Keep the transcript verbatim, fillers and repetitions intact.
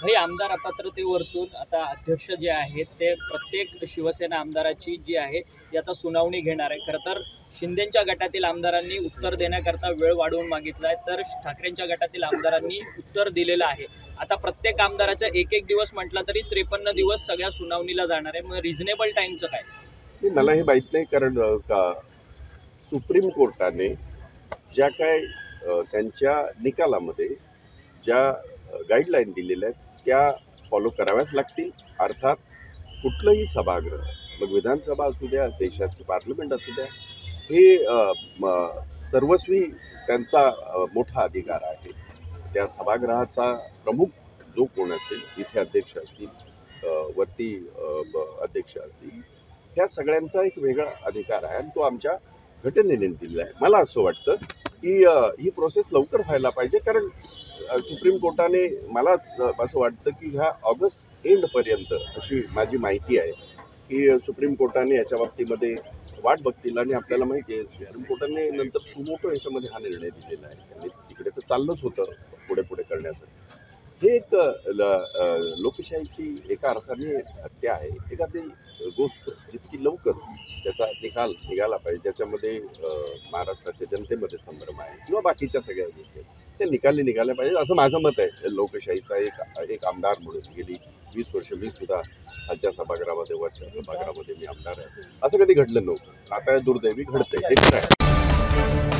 काही आमदार अपात्रतेवरतून आता अध्यक्ष जे आहेत ते प्रत्येक शिवसेना आमदाराची जी आहे ती आता सुनावणी घेणार आहे। खरं तर शिंदेच्या गटातील आमदारांनी उत्तर देण्याकरता वेळ वाढवून मागितला आहे, तर ठाकरेंच्या गटातील आमदारांनी उत्तर दिलेलं आहे। आता प्रत्येक आमदाराचा एक एक दिवस म्हटला तरी त्रेपन्न दिवस सगळ्या सुनावणीला जाणार आहे। मग रिझनेबल टाइमचं काय? मला हे माहीत नाही, कारण का सुप्रीम कोर्टाने ज्या काय त्यांच्या निकालामध्ये ज्या गाईडलाईन दिलेल्या आहेत त्या फॉलो कराव्याच लागतील। अर्थात कुठलंही सभागृह, मग विधानसभा असू द्या, देशाचं पार्लमेंट असू द्या, हे सर्वस्वी त्यांचा मोठा अधिकार आहे। त्या सभागृहाचा प्रमुख जो कोण असेल, इथे अध्यक्ष असतील, वरती अध्यक्ष असतील, ह्या सगळ्यांचा एक वेगळा अधिकार आहे आणि तो आमच्या घटनेने दिलेला आहे। मला असं वाटतं की ही प्रोसेस लवकर व्हायला पाहिजे, कारण सुप्रीम कोर्टाने, मला असं वाटतं की ह्या ऑगस्ट एंडपर्यंत, अशी माझी माहिती आहे की सुप्रीम कोर्टाने याच्या बाबतीमध्ये वाट बघतील। आणि आपल्याला माहिती आहे सुप्रीम कोर्टाने नंतर सुमोटो याच्यामध्ये हा निर्णय दिलेला आहे। त्यांनी तिकडे तर चाललंच होतं पुढे पुढे करण्यासाठी। हे एक लोकशाहीची एका अर्थाने हत्या आहे। एखादी गोष्ट जितकी लवकर त्याचा निकाल निघाला पाहिजे, ज्याच्यामध्ये महाराष्ट्राच्या जनतेमध्ये संभ्रम आहे किंवा बाकीच्या सगळ्या गोष्टी त्या निकाली निघाल्या पाहिजे, असं माझं मत आहे। लोकशाहीचा एक एक आमदार म्हणून गेली वीस वर्ष मी सुद्धा खालच्या सभागृहामध्ये, वरच्या सभागृहामध्ये मी आमदार आहे। असं कधी घडलं नव्हतं, आता दुर्दैवी घडतंय, हे खरं आहे।